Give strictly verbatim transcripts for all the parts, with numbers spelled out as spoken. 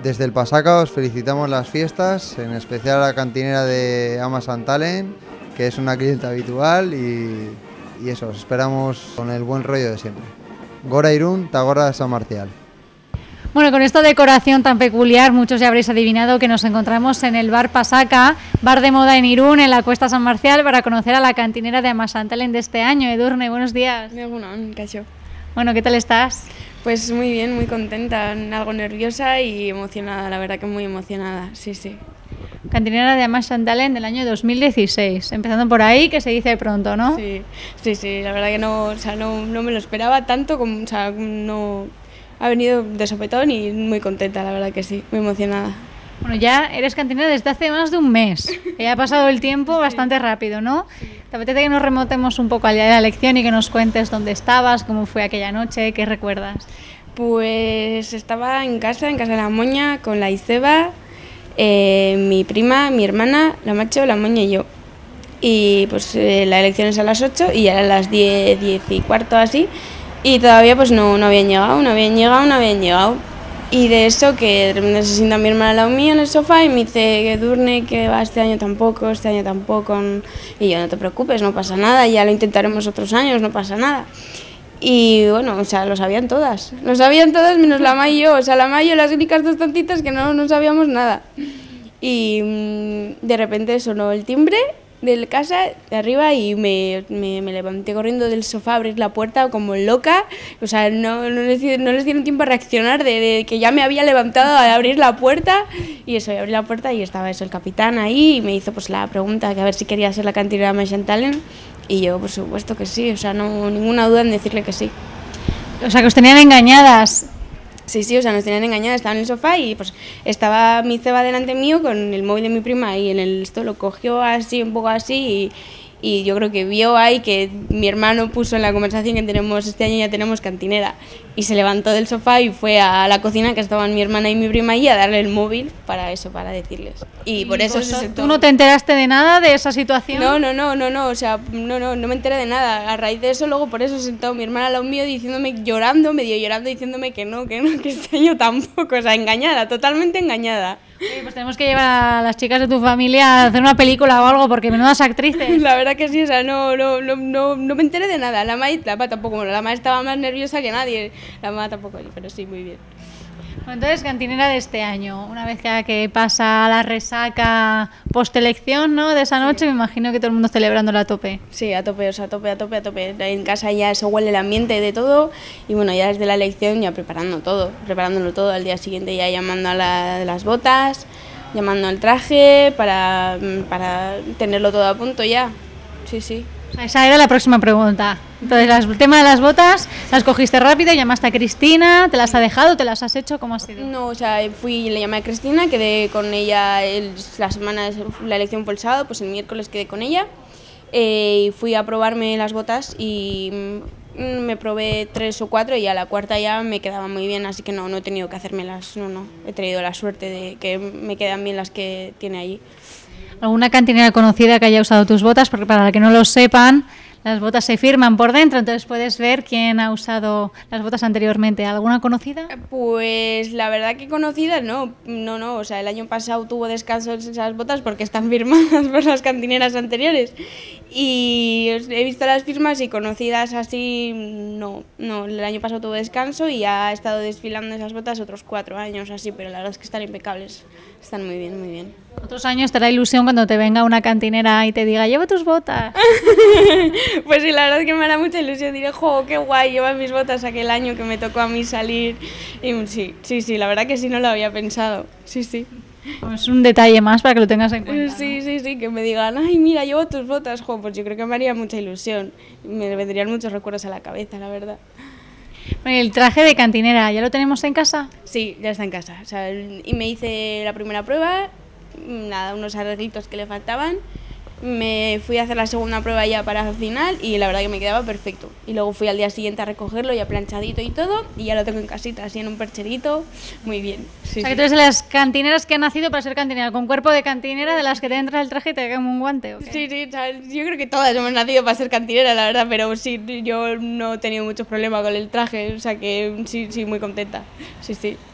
Desde el Pasaca os felicitamos las fiestas, en especial a la cantinera de Ama Santalen, que es una clienta habitual y, y eso, os esperamos con el buen rollo de siempre. Gora Irún, Tagora de San Marcial. Bueno, con esta decoración tan peculiar, muchos ya habréis adivinado que nos encontramos en el bar Pasaca, bar de moda en Irún, en la Cuesta San Marcial, para conocer a la cantinera de Ama Santalen de este año. Edurne, buenos días. Egunon, kaixo. Bueno, ¿qué tal estás? Pues muy bien, muy contenta, algo nerviosa y emocionada, la verdad que muy emocionada, sí, sí. Cantinera de Ama Santalen del año dos mil dieciséis, empezando por ahí, que se dice pronto, ¿no? Sí, sí, sí, la verdad que no, o sea, no, no me lo esperaba tanto, como, o sea, no... Ha venido de sopetón y muy contenta, la verdad que sí, muy emocionada. Bueno, ya eres cantinera desde hace más de un mes. Ya ha pasado el tiempo bastante rápido, ¿no? ¿Te apetece que nos remontemos un poco al día de la elección y que nos cuentes dónde estabas, cómo fue aquella noche, qué recuerdas? Pues estaba en casa, en casa de la Moña, con la Iseba, eh, mi prima, mi hermana, la Macho, la Moña y yo. Y pues eh, la elección es a las ocho y ya eran las diez, diez y cuarto así. Y todavía pues no, no habían llegado, no habían llegado, no habían llegado. Y de eso que de repente se sienta mi hermana al lado mío en el sofá y me dice que Edurne, que va este año tampoco, este año tampoco. Y yo, no te preocupes, no pasa nada, ya lo intentaremos otros años, no pasa nada. Y bueno, o sea, lo sabían todas, lo sabían todas menos la Ma y yo, o sea, la Ma y yo las únicas dos tontitas que no, no sabíamos nada. Y mmm, de repente sonó el timbre de casa de arriba y me, me, me levanté corriendo del sofá a abrir la puerta como loca, o sea, no, no, les, no les dieron tiempo a reaccionar de, de que ya me había levantado a abrir la puerta y eso, y abrí la puerta y estaba eso, el capitán ahí y me hizo pues la pregunta que a ver si quería ser la cantinera de Ama Santalen y yo por supuesto que sí, o sea, no ninguna duda en decirle que sí. O sea, que os tenían engañadas. Sí, sí, o sea, nos tenían engañadas, estaba en el sofá y pues estaba mi ceba delante mío con el móvil de mi prima y en el esto lo cogió así, un poco así y, y yo creo que vio ahí que mi hermano puso en la conversación que tenemos este año ya tenemos cantinera y se levantó del sofá y fue a la cocina que estaban mi hermana y mi prima ahí a darle el móvil para eso, para decirles. Y por eso se sentó... ¿Tú no te enteraste de nada de esa situación? No, no, no, no, no, o sea, no, no, no me enteré de nada. A raíz de eso, luego por eso se sentó mi hermana al lado mío diciéndome, llorando, medio llorando, diciéndome que no, que no, que este año tampoco, o sea, engañada, totalmente engañada. Oye, pues tenemos que llevar a las chicas de tu familia a hacer una película o algo, porque menudas actrices. La verdad que sí, o sea, no, no, no, no, no me enteré de nada. La Ma, la Ma tampoco, bueno, la Ma estaba más nerviosa que nadie, la Ma tampoco, pero sí, muy bien. Bueno, entonces, cantinera de este año, una vez que, que pasa la resaca post-elección, ¿no?, de esa noche, sí. Me imagino que todo el mundo celebrándolo a tope. Sí, a tope, o sea, a tope, a tope, a tope. En casa ya se huele el ambiente de todo y bueno, ya desde la elección ya preparando todo, preparándolo todo. Al día siguiente ya llamando a la, las botas, llamando al traje para, para tenerlo todo a punto ya. Sí, sí. O sea, esa era la próxima pregunta. Entonces, las, el tema de las botas, ¿las cogiste rápido? ¿Llamaste a Cristina? ¿Te las ha dejado? ¿Te las has hecho? ¿Cómo ha sido? No, o sea, fui, le llamé a Cristina, quedé con ella el, la semana, la elección fue el sábado, pues el miércoles quedé con ella eh, y fui a probarme las botas y mm, me probé tres o cuatro y a la cuarta ya me quedaba muy bien, así que no, no he tenido que hacérmelas, no, no, he tenido la suerte de que me quedan bien las que tiene allí. ¿Alguna cantinera conocida que haya usado tus botas? Porque para que no lo sepan, las botas se firman por dentro, entonces puedes ver quién ha usado las botas anteriormente. ¿Alguna conocida? Pues la verdad que conocida no, no, no, o sea, el año pasado tuvo descanso esas botas porque están firmadas por las cantineras anteriores y he visto las firmas y conocidas así, no, no, el año pasado tuvo descanso y ha estado desfilando esas botas otros cuatro años así, pero la verdad es que están impecables, están muy bien, muy bien. Otros años te hará ilusión cuando te venga una cantinera y te diga, lleva tus botas. Pues sí, la verdad es que me hará mucha ilusión. Diré, jo, qué guay, lleva mis botas aquel año que me tocó a mí salir. Y sí, sí, sí, la verdad que sí no lo había pensado. Sí, sí. Pues es un detalle más para que lo tengas en cuenta, Sí, ¿no? sí, sí, que me digan, ay, mira, llevo tus botas, jo, pues yo creo que me haría mucha ilusión. Me vendrían muchos recuerdos a la cabeza, la verdad. Bueno, el traje de cantinera, ¿ya lo tenemos en casa? Sí, ya está en casa. O sea, y me hice la primera prueba, nada, unos arreglitos que le faltaban. Me fui a hacer la segunda prueba ya para el final y la verdad que me quedaba perfecto. Y luego fui al día siguiente a recogerlo ya planchadito y todo y ya lo tengo en casita, así en un percherito, muy bien. Sí, o sea, sí. que tú eres de las cantineras que han nacido para ser cantinera, con cuerpo de cantinera, de las que te entras el traje y te cae como un guante, ¿o qué? Sí, sí, o sea, yo creo que todas hemos nacido para ser cantinera, la verdad, pero sí, yo no he tenido muchos problemas con el traje, o sea que sí, sí, muy contenta, sí, sí.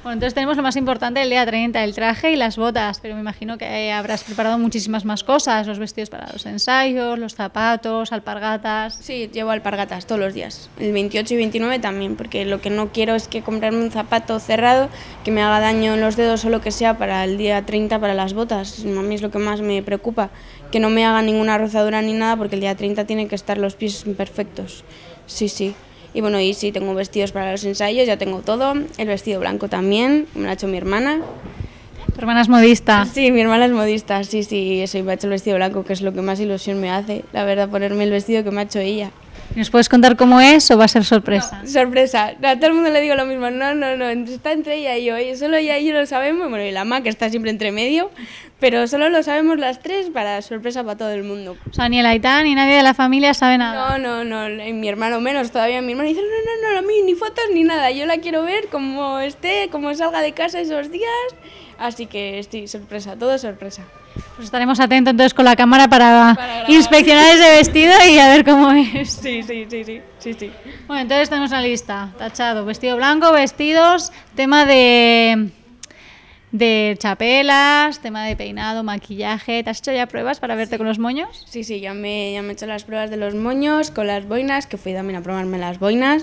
Bueno, entonces tenemos lo más importante del día treinta, el traje y las botas, pero me imagino que habrás preparado muchísimas más cosas, los vestidos para los ensayos, los zapatos, alpargatas... Sí, llevo alpargatas todos los días, el veintiocho y veintinueve también, porque lo que no quiero es que comprarme un zapato cerrado que me haga daño en los dedos o lo que sea para el día treinta para las botas. A mí es lo que más me preocupa, que no me haga ninguna rozadura ni nada, porque el día treinta tienen que estar los pies perfectos. Sí, sí. Y bueno, y sí, tengo vestidos para los ensayos, ya tengo todo. El vestido blanco también, me lo ha hecho mi hermana. ¿Tu hermana es modista? Sí, mi hermana es modista, sí, sí, eso, y me ha hecho el vestido blanco, que es lo que más ilusión me hace, la verdad, ponerme el vestido que me ha hecho ella. ¿Nos puedes contar cómo es o va a ser sorpresa? No, sorpresa, a todo el mundo le digo lo mismo, no, no, no, está entre ella y yo, y solo ella y yo lo sabemos, bueno, y la Ma, que está siempre entre medio, pero solo lo sabemos las tres para sorpresa para todo el mundo. O sea, ni el Aitán ni nadie de la familia sabe nada. No, no, no, y mi hermano menos todavía, mi hermano dice, no, no, no, a mí ni fotos ni nada, yo la quiero ver como esté, como salga de casa esos días, así que sí, sorpresa, todo sorpresa. Pues estaremos atentos entonces con la cámara para, para inspeccionar ese vestido y a ver cómo es. Sí, sí, sí, sí, sí, sí. Bueno, entonces tenemos una lista, tachado, vestido blanco, vestidos, tema de, de chapelas, tema de peinado, maquillaje. ¿Te has hecho ya pruebas para verte Sí. con los moños? Sí, sí, ya me, ya me he hecho las pruebas de los moños con las boinas, que fui también a probarme las boinas.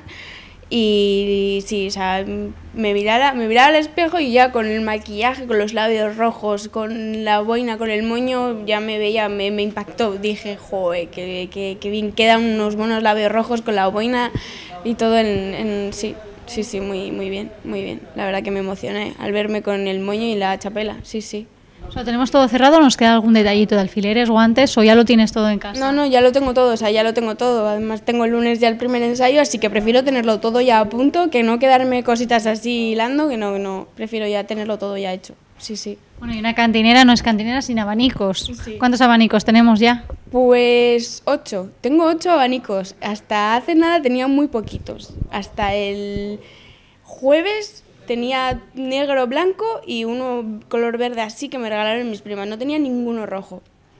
Y sí, o sea, me miraba, me miraba al espejo y ya con el maquillaje, con los labios rojos, con la boina, con el moño, ya me veía, me, me impactó. Dije, joder, que, que, que bien quedan unos buenos labios rojos con la boina y todo en, en sí, sí, sí, muy, muy bien, muy bien. La verdad que me emocioné al verme con el moño y la chapela, sí, sí. O sea, ¿tenemos todo cerrado o nos queda algún detallito de alfileres, guantes o ya lo tienes todo en casa? No, no, ya lo tengo todo, o sea, ya lo tengo todo. Además tengo el lunes ya el primer ensayo, así que prefiero tenerlo todo ya a punto, que no quedarme cositas así hilando, que no, no, prefiero ya tenerlo todo ya hecho. Sí, sí. Bueno, y una cantinera no es cantinera sin abanicos. Sí. ¿Cuántos abanicos tenemos ya? Pues ocho, tengo ocho abanicos. Hasta hace nada tenía muy poquitos. Hasta el jueves tenía negro, blanco y uno color verde así que me regalaron mis primas. No tenía ninguno rojo.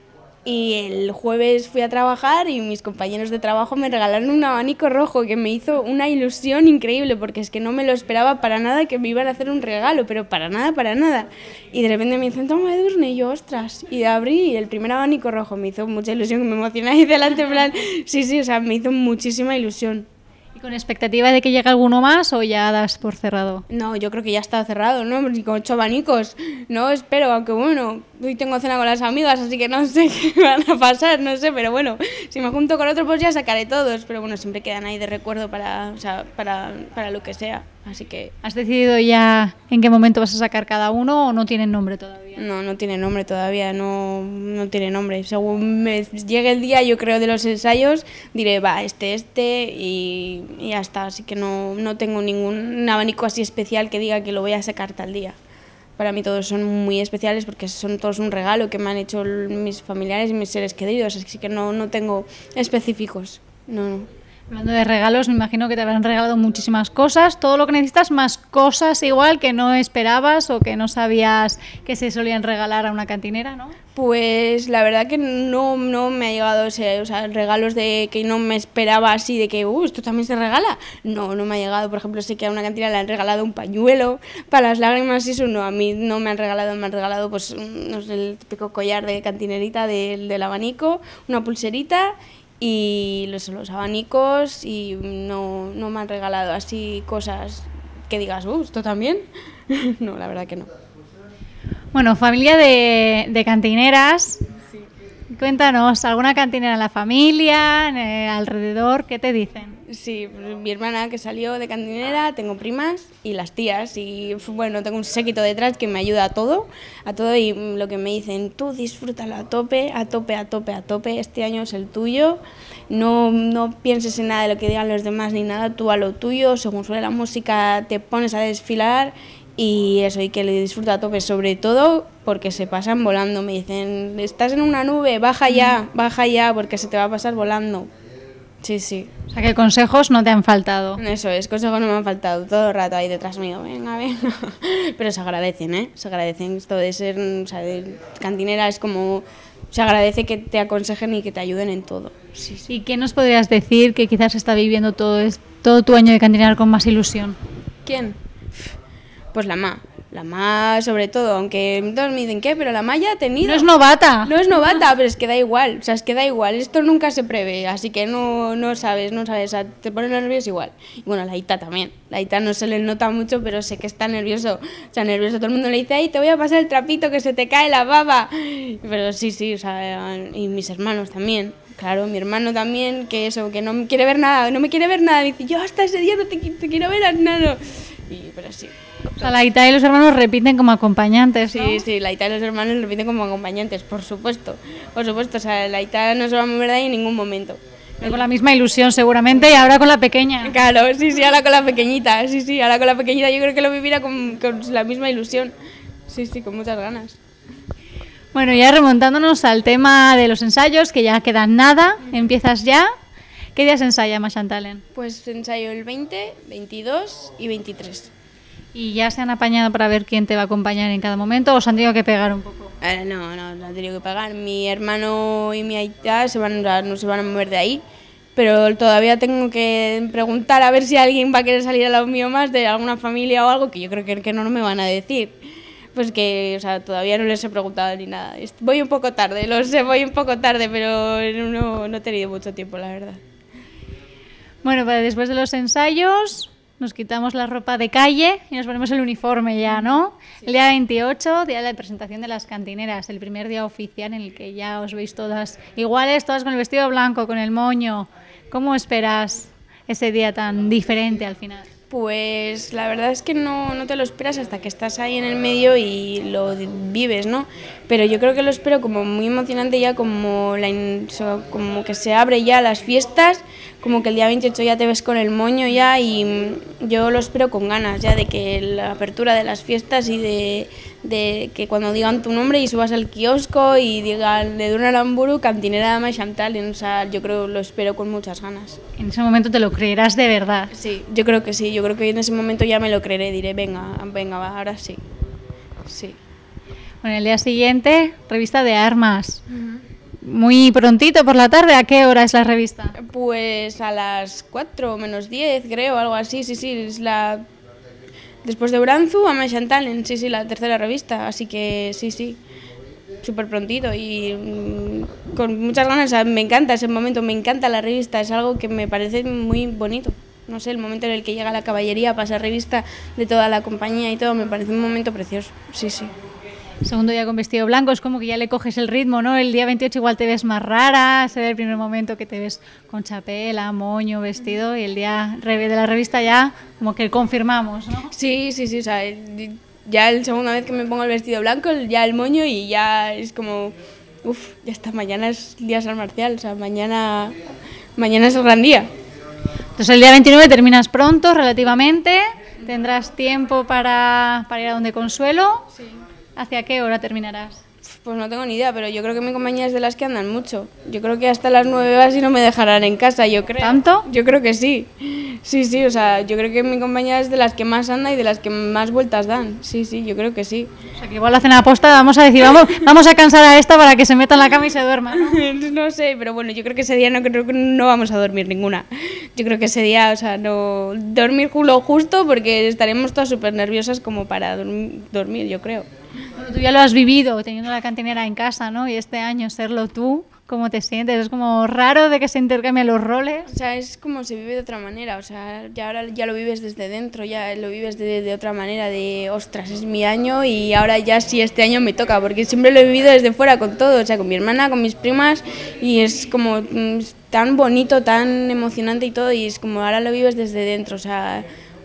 Y el jueves fui a trabajar y mis compañeros de trabajo me regalaron un abanico rojo que me hizo una ilusión increíble porque es que no me lo esperaba para nada que me iban a hacer un regalo, pero para nada, para nada. Y de repente me dicen, toma Edurne, y yo, ostras. Y abrí y el primer abanico rojo me hizo mucha ilusión, que me emocioné ahí delante, en plan, sí, sí, o sea, me hizo muchísima ilusión. ¿Y con expectativa de que llegue alguno más o ya das por cerrado? No, yo creo que ya está cerrado, ¿no? Ni con ocho abanicos. No, espero, aunque bueno, hoy tengo cena con las amigas, así que no sé qué van a pasar, no sé, pero bueno, si me junto con otro, pues ya sacaré todos. Pero bueno, siempre quedan ahí de recuerdo para, o sea, para, para lo que sea, así que... ¿Has decidido ya en qué momento vas a sacar cada uno o no tienen nombre todavía? No, no tiene nombre todavía, no, no tiene nombre. Según me llegue el día, yo creo, de los ensayos, diré, va, este, este y, y ya está. Así que no, no tengo ningún abanico así especial que diga que lo voy a sacar tal día. Para mí todos son muy especiales porque son todos un regalo que me han hecho mis familiares y mis seres queridos, así que no, no tengo específicos, no, no. Hablando de regalos, me imagino que te habrán regalado muchísimas cosas, todo lo que necesitas, más cosas igual que no esperabas o que no sabías que se solían regalar a una cantinera, ¿no? Pues la verdad que no, no me ha llegado ese, o sea, regalos de que no me esperaba así, de que, uh, esto también se regala. No, no me ha llegado. Por ejemplo, sé que a una cantina le han regalado un pañuelo para las lágrimas y eso no, a mí no me han regalado, me han regalado pues no sé, el típico collar de cantinerita del, del abanico, una pulserita y los, los abanicos y no, no me han regalado así cosas que digas, uh, ¿esto también? No, la verdad que no. Bueno, familia de, de cantineras, sí. Cuéntanos, ¿alguna cantinera en la familia, eh, alrededor? ¿Qué te dicen? Sí, mi hermana que salió de cantinera, tengo primas y las tías y bueno, tengo un séquito detrás que me ayuda a todo, a todo y lo que me dicen, tú disfrútalo a tope, a tope, a tope, a tope, este año es el tuyo, no, no pienses en nada de lo que digan los demás ni nada, tú a lo tuyo, según suene la música te pones a desfilar y eso, y que le disfruta a tope, sobre todo porque se pasan volando, me dicen, estás en una nube, baja ya, baja ya porque se te va a pasar volando. Sí, sí. O sea, que consejos no te han faltado. Eso es, consejos no me han faltado, todo el rato ahí detrás mío, venga, venga. Pero se agradecen, ¿eh? Se agradecen. Esto de ser, o sea, de cantinera es como, se agradece que te aconsejen y que te ayuden en todo. Sí, sí. ¿Y qué nos podrías decir que quizás está viviendo todo, es, todo tu año de cantinera con más ilusión? ¿Quién? Pues la Ma, la Ma sobre todo, aunque todos me dicen, ¿qué? Pero la Ma ya ha tenido... No es novata. No es novata, pero es que da igual, o sea, es que da igual, esto nunca se prevé, así que no, no sabes, no sabes, o sea, te pones nervioso igual. Y bueno, la Ita también, la Ita no se le nota mucho, pero sé que está nervioso, o sea, nervioso, todo el mundo le dice, ay, te voy a pasar el trapito que se te cae la baba, pero sí, sí, o sea, y mis hermanos también. Claro, mi hermano también, que eso, que no me quiere ver nada, no me quiere ver nada, dice, yo hasta ese día no te, te quiero ver a nada. Y, pero sí. O sea, la Ita y los hermanos repiten como acompañantes, ¿no? Sí, sí, la Ita y los hermanos repiten como acompañantes, por supuesto. Por supuesto, o sea, la Ita no se va a mover de ahí en ningún momento. Pero con la misma ilusión seguramente y ahora con la pequeña. Claro, sí, sí, ahora con la pequeñita, sí, sí, ahora con la pequeñita yo creo que lo vivirá con, con la misma ilusión. Sí, sí, con muchas ganas. Bueno, ya remontándonos al tema de los ensayos, que ya quedan nada, empiezas ya. ¿Qué días ensaya Amazantalen? Pues ensayo el veinte, veintidós y veintitrés. ¿Y ya se han apañado para ver quién te va a acompañar en cada momento o os han tenido que pegar un poco? Eh, no, no, no han tenido que pegar. Mi hermano y mi Aita se van, no se van a mover de ahí, pero todavía tengo que preguntar a ver si alguien va a querer salir al lado mío más de alguna familia o algo, que yo creo que, que no, no me van a decir. Pues que, o sea, todavía no les he preguntado ni nada. Voy un poco tarde, lo sé, voy un poco tarde, pero no, no he tenido mucho tiempo, la verdad. Bueno, pues después de los ensayos nos quitamos la ropa de calle y nos ponemos el uniforme ya, ¿no? Sí. El día veintiocho, día de la presentación de las cantineras, el primer día oficial en el que ya os veis todas iguales, todas con el vestido blanco, con el moño. ¿Cómo esperas ese día tan diferente al final? Pues la verdad es que no, no te lo esperas hasta que estás ahí en el medio y lo vives, ¿no? Pero yo creo que lo espero como muy emocionante ya, como, la, como que se abre ya las fiestas, como que el día veintiocho ya te ves con el moño ya y yo lo espero con ganas ya de que la apertura de las fiestas y de, de que cuando digan tu nombre y subas al kiosco y digan de Edurne Aramburu, cantinera de Amazantalen, o sea, yo creo lo espero con muchas ganas. En ese momento te lo creerás de verdad. Sí, yo creo que sí, yo creo que en ese momento ya me lo creeré, diré, venga, venga, va, ahora sí, sí. Bueno, el día siguiente, revista de armas. Uh-huh. Muy prontito por la tarde, ¿a qué hora es la revista? Pues a las cuatro menos diez, creo, algo así, sí, sí, es la... Después de Uranzu, Amazantalen, sí, sí, la tercera revista, así que sí, sí, súper prontito y mmm, con muchas ganas, o sea, me encanta ese momento, me encanta la revista, es algo que me parece muy bonito. No sé, el momento en el que llega la caballería, pasa revista de toda la compañía y todo, me parece un momento precioso, sí, sí. Segundo día con vestido blanco, es como que ya le coges el ritmo, ¿no? El día veintiocho igual te ves más rara, será el primer momento que te ves con chapela, moño, vestido, y el día de la revista ya como que confirmamos, ¿no? Sí, sí, sí, o sea, ya la segunda vez que me pongo el vestido blanco, ya el moño y ya es como, uff, ya está, mañana es día San Marcial, o sea, mañana, mañana es el gran día. Entonces el día veintinueve terminas pronto, relativamente, tendrás tiempo para, para ir a donde Consuelo. Sí. ¿Hacia qué hora terminarás? Pues no tengo ni idea, pero yo creo que mi compañía es de las que andan mucho. Yo creo que hasta las nueve vas y no me dejarán en casa, yo creo. ¿Tanto? Yo creo que sí. Sí, sí, o sea, yo creo que mi compañía es de las que más anda y de las que más vueltas dan. Sí, sí, yo creo que sí. O sea, que igual hacen aposta, vamos a decir, vamos, vamos a cansar a esta para que se meta en la cama y se duerma, ¿no? No sé, pero bueno, yo creo que ese día no creo que no vamos a dormir ninguna. Yo creo que ese día, o sea, no dormir lo justo porque estaremos todas súper nerviosas como para dormir, yo creo. Bueno, tú ya lo has vivido, teniendo la cantinera en casa, ¿no? Y este año serlo tú, ¿cómo te sientes? ¿Es como raro de que se intercambien los roles? O sea, es como se vive de otra manera, o sea, ya ahora ya lo vives desde dentro, ya lo vives de, de otra manera, de, ostras, es mi año y ahora ya sí este año me toca, porque siempre lo he vivido desde fuera con todo, o sea, con mi hermana, con mis primas, y es como mm, tan bonito, tan emocionante y todo, y es como ahora lo vives desde dentro, o sea...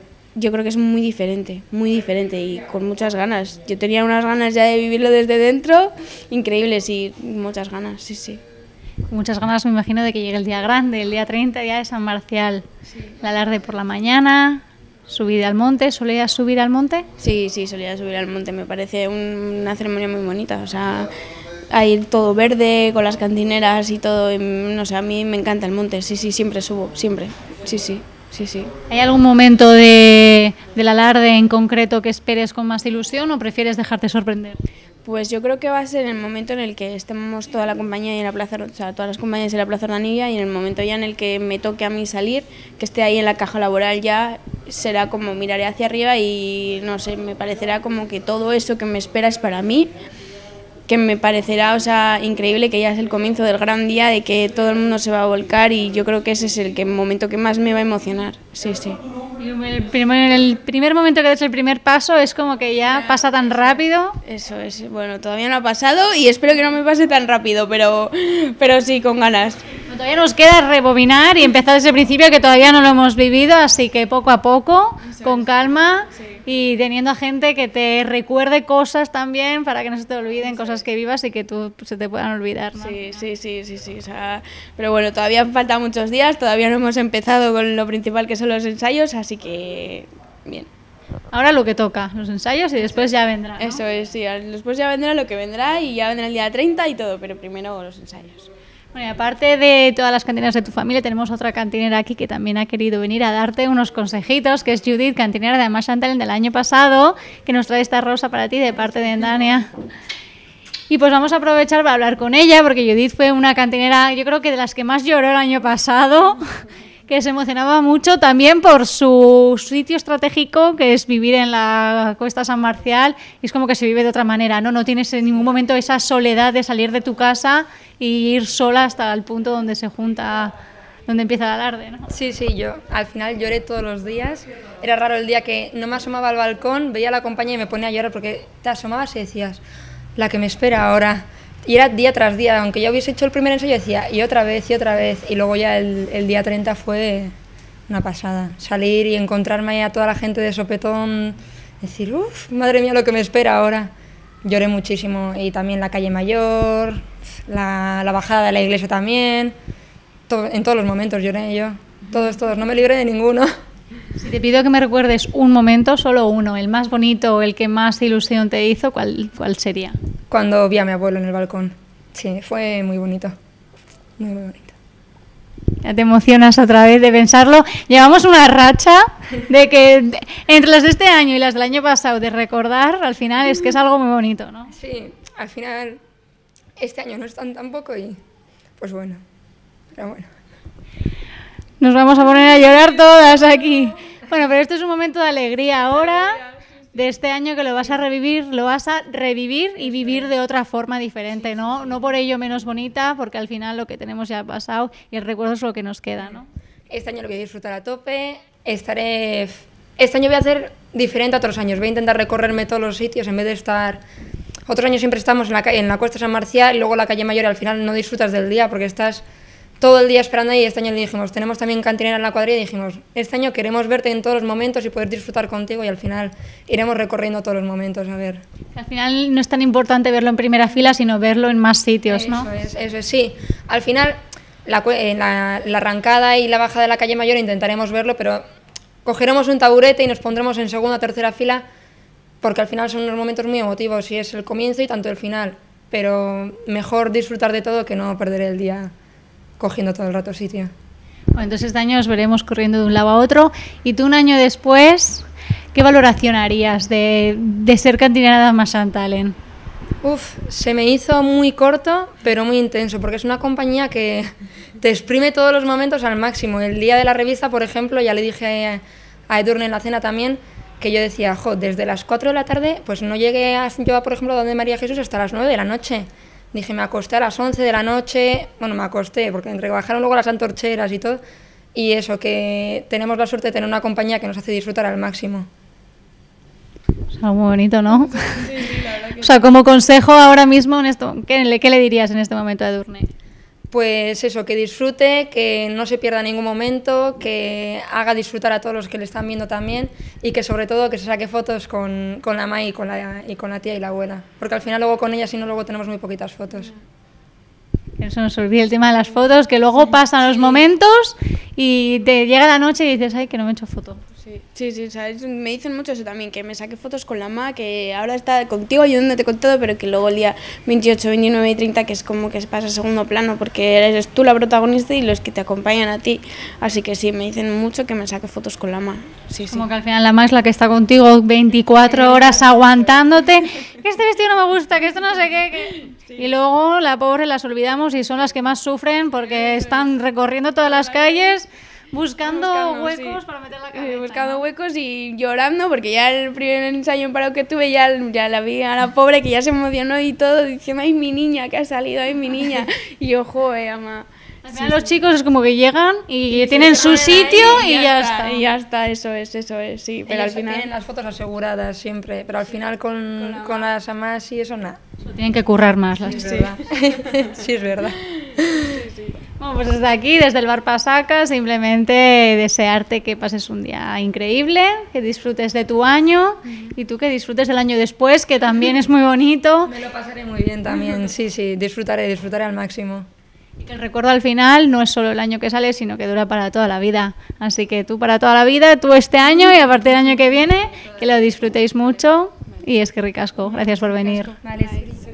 Yo creo que es muy diferente, muy diferente y con muchas ganas. Yo tenía unas ganas ya de vivirlo desde dentro, increíbles y muchas ganas, sí, sí. Muchas ganas me imagino de que llegue el día grande, el día treinta, día de San Marcial. Sí. La alarde por la mañana, subida al monte. ¿Solías subir al monte? Sí, sí, solía subir al monte, me parece un, una ceremonia muy bonita, o sea... Hay todo verde, con las cantineras y todo, y, no sé, a mí me encanta el monte, sí, sí, siempre subo, siempre, sí, sí. Sí, sí. ¿Hay algún momento de, del alarde en concreto que esperes con más ilusión o prefieres dejarte sorprender? Pues yo creo que va a ser el momento en el que estemos toda la compañía en la plaza, o sea, todas las compañías en la Plaza Ordanilla, y en el momento ya en el que me toque a mí salir, que esté ahí en la caja laboral, ya será como miraré hacia arriba y no sé, me parecerá como que todo eso que me espera es para mí, que me parecerá, o sea, increíble, que ya es el comienzo del gran día, de que todo el mundo se va a volcar, y yo creo que ese es el que, momento que más me va a emocionar, sí, sí. Y el primer, el primer momento que das el primer paso es como que ya pasa tan rápido. Eso es, bueno, todavía no ha pasado y espero que no me pase tan rápido, pero, pero sí, con ganas. Todavía nos queda rebobinar y empezar desde el principio, que todavía no lo hemos vivido, así que poco a poco, Eso con es. calma sí. y teniendo a gente que te recuerde cosas también para que no se te olviden, Eso cosas es. que vivas y que tú se te puedan olvidar, ¿no? Sí, sí, sí, sí, sí, o sea, pero bueno, todavía faltan muchos días, todavía no hemos empezado con lo principal que son los ensayos, así que bien. Ahora lo que toca, los ensayos, y después ya vendrá, ¿no? Eso es, sí, después ya vendrá lo que vendrá y ya vendrá el día treinta y todo, pero primero los ensayos. Bueno, y aparte de todas las cantineras de tu familia, tenemos otra cantinera aquí que también ha querido venir a darte unos consejitos, que es Judith, cantinera de Amachantalen del año pasado, que nos trae esta rosa para ti de parte de Endania. Y pues vamos a aprovechar para hablar con ella, porque Judith fue una cantinera, yo creo que de las que más lloró el año pasado, que se emocionaba mucho también por su sitio estratégico, que es vivir en la Cuesta San Marcial, y es como que se vive de otra manera, ¿no? No tienes en ningún momento esa soledad de salir de tu casa y ir sola hasta el punto donde se junta, donde empieza el alarde, ¿no? Sí, sí, yo al final lloré todos los días. Era raro el día que no me asomaba al balcón, veía a la compañía y me ponía a llorar, porque te asomabas y decías, la que me espera ahora. Y era día tras día, aunque ya hubiese hecho el primer ensayo, decía, y otra vez, y otra vez. Y luego ya el, el día treinta fue una pasada. Salir y encontrarme ahí a toda la gente de sopetón, decir, uff, madre mía, lo que me espera ahora. Lloré muchísimo. Y también la calle Mayor, la, la bajada de la iglesia también. Todo, en todos los momentos lloré yo. Todos, todos. No me libré de ninguno. Si te pido que me recuerdes un momento, solo uno, el más bonito o el que más ilusión te hizo, ¿cuál, cuál sería? Cuando vi a mi abuelo en el balcón. Sí, fue muy bonito. Muy, muy bonito. Ya te emocionas otra vez de pensarlo. Llevamos una racha de que de, entre las de este año y las del año pasado, de recordar, al final es que es algo muy bonito, ¿no? Sí, al final este año no están tampoco y pues bueno, pero bueno. Nos vamos a poner a llorar todas aquí. Bueno, pero esto es un momento de alegría ahora, de este año, que lo vas a revivir, lo vas a revivir y vivir de otra forma diferente, ¿no? No por ello menos bonita, porque al final lo que tenemos ya ha pasado y el recuerdo es lo que nos queda, ¿no? Este año lo voy a disfrutar a tope, estaré... Este año voy a hacer diferente a otros años, voy a intentar recorrerme todos los sitios en vez de estar... Otros años siempre estamos en la, calle, en la Cuesta San Marcial y luego la calle Mayor, y al final no disfrutas del día porque estás todo el día esperando ahí. Este año le dijimos, tenemos también cantinera en la cuadrilla, y dijimos, este año queremos verte en todos los momentos y poder disfrutar contigo, y al final iremos recorriendo todos los momentos, a ver. Al final no es tan importante verlo en primera fila, sino verlo en más sitios, ¿no? Eso es, eso es, sí. Al final, la, la, la arrancada y la bajada de la calle Mayor intentaremos verlo, pero cogeremos un taburete y nos pondremos en segunda o tercera fila, porque al final son unos momentos muy emotivos y es el comienzo y tanto el final, pero mejor disfrutar de todo que no perder el día cogiendo todo el rato sitio. Bueno, entonces este año os veremos corriendo de un lado a otro, y tú un año después, ¿qué valoración harías de, de ser cantinera de Amachantalen? Uf, se me hizo muy corto, pero muy intenso, porque es una compañía que te exprime todos los momentos al máximo. El día de la revista, por ejemplo, ya le dije a Edurne en la cena también, que yo decía, jo, desde las cuatro de la tarde, pues no llegué a, yo, por ejemplo, donde María Jesús hasta las nueve de la noche. Dije, me acosté a las once de la noche, bueno, me acosté, porque rebajaron luego las antorcheras y todo, y eso, que tenemos la suerte de tener una compañía que nos hace disfrutar al máximo. Es algo muy bonito, ¿no? Sí, sí, la verdad que o sea, como consejo ahora mismo, en esto, ¿qué, le, ¿qué le dirías en este momento a Edurne? Pues eso, que disfrute, que no se pierda ningún momento, que haga disfrutar a todos los que le están viendo también, y que sobre todo que se saque fotos con, con la Mai y con la, y con la tía y la abuela, porque al final luego con ella si no luego tenemos muy poquitas fotos. Que no se nos olvide el tema de las fotos, que luego sí, pasan los sí. momentos y te llega la noche y dices, ay, que no me he hecho foto. Sí, Sí, sí, sí, ¿sabes? Me dicen mucho eso también, que me saque fotos con la ma, que ahora está contigo ayudándote con todo, pero que luego el día veintiocho, veintinueve y treinta, que es como que pasa a segundo plano, porque eres tú la protagonista y los que te acompañan a ti. Así que sí, me dicen mucho que me saque fotos con la ma. Sí, sí. Como que al final la ma es la que está contigo veinticuatro horas aguantándote, que este vestido no me gusta, que esto no sé qué, que... Sí. Y luego la pobre las olvidamos y son las que más sufren porque están recorriendo todas las calles buscando, buscando huecos sí. para meter la cabeza. Buscando ¿no? huecos y llorando, porque ya el primer ensayo en paro que tuve ya, ya la vi a la pobre que ya se emocionó y todo, diciendo, ay, mi niña, que ha salido, ay, mi niña. Y yo, joder, ama. Al final sí, los sí. chicos es como que llegan y, y tienen su sitio y ya, y ya está, está. Y ya está, eso es, eso es, sí. Pero ellos al final tienen las fotos aseguradas siempre, pero al final con, con, la con las amas y eso nada. Tienen que currar más las sí, chicas. Sí. sí, es verdad. Sí, sí. Bueno, pues desde aquí, desde el Bar Pasaca, simplemente desearte que pases un día increíble, que disfrutes de tu año uh-huh. y tú que disfrutes del año después, que también es muy bonito. Me lo pasaré muy bien también, sí, sí, disfrutaré, disfrutaré al máximo. Y que el recuerdo al final no es solo el año que sale, sino que dura para toda la vida. Así que tú para toda la vida, tú este año y a partir del año que viene, que lo disfrutéis mucho. Y es que ricasco, gracias por venir. Vale, sí.